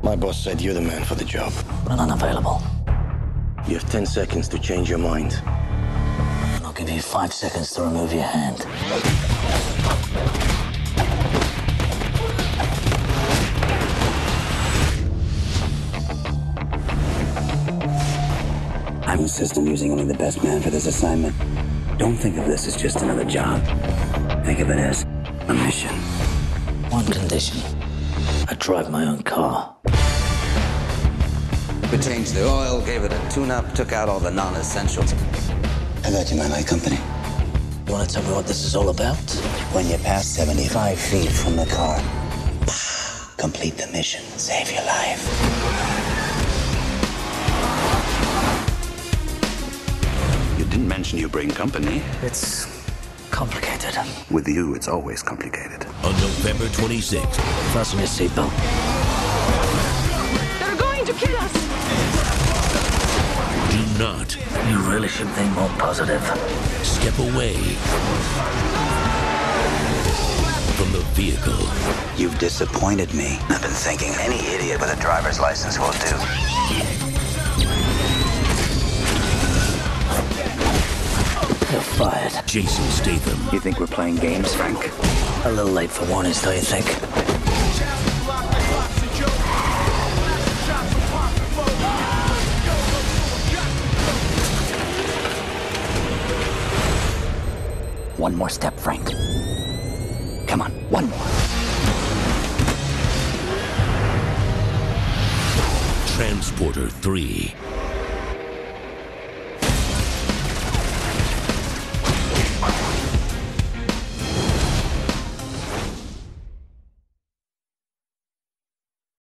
My boss said you're the man for the job. I'm unavailable. You have 10 seconds to change your mind. And I'll give you 5 seconds to remove your hand. I insist on using only the best man for this assignment. Don't think of this as just another job. Think of it as a mission. One condition. I drive my own car. We changed the oil, gave it a tune-up, took out all the non-essentials. I got you my light company. You want to tell me what this is all about? When you pass 75 feet from the car, complete the mission, save your life. You didn't mention you bring company. It's complicated. With you, it's always complicated. On November 26th. Fasten your seatbelt. They're going to kill us! Do not You really should think more positive. step away from the vehicle. You've disappointed me. I've been thinking any idiot with a driver's license will do. You're fired. Jason Statham. You think we're playing games, Frank? A little late for warnings, don't you think? One more step, Frank. Come on, one more. Transporter 3.